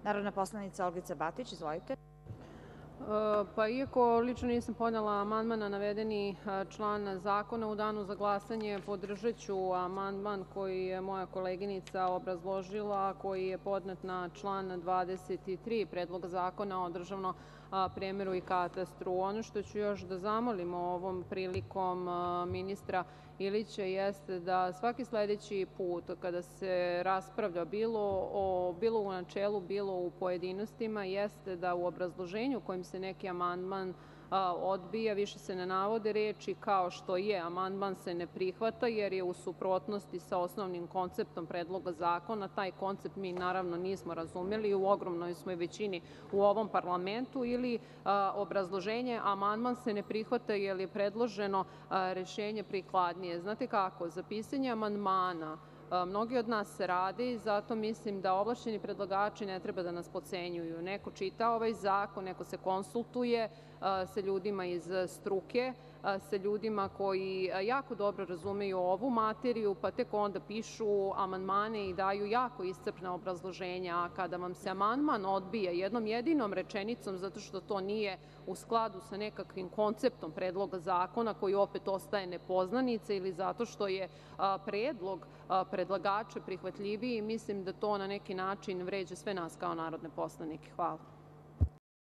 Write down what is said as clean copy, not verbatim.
Narodna poslanica Olgica Batić, izvolite. Pa iako lično nisam podnela amandman na navedeni član zakona, u danu za glasanje podržaću amandman koji je moja koleginica obrazložila, koji je podnet na član 23. Predloga zakona o državnom premeru i katastru. Ono što ću još da zamolim ovom prilikom ministra Ilića jeste da svaki sledeći put kada se raspravlja bilo u načelu, bilo u pojedinostima, jeste da u obrazloženju kojim se neki amandman odbija, više se ne navode reči kao što je amandman se ne prihvata jer je u suprotnosti sa osnovnim konceptom predloga zakona. Taj koncept mi naravno nismo razumeli, u ogromnoj smo većini u ovom parlamentu, ili obrazloženje amandman se ne prihvata jer je predloženo rešenje prikladnije. Znate kako, za pisanje amandmana mnogi od nas se rade i zato mislim da ovlašćeni predlagači ne treba da nas potcenjuju. Neko čita ovaj zakon, neko se konsultuje sa ljudima iz struke, sa ljudima koji jako dobro razumeju ovu materiju, pa tek onda pišu amandmane i daju jako iscrpna obrazloženja. A kada vam se amandman odbija jednom jedinom rečenicom zato što to nije u skladu sa nekakvim konceptom predloga zakona, koji opet ostaje nepoznanica, ili zato što je predlog predlagača prihvatljiviji, mislim da to na neki način vređa sve nas kao narodne poslanike. Hvala.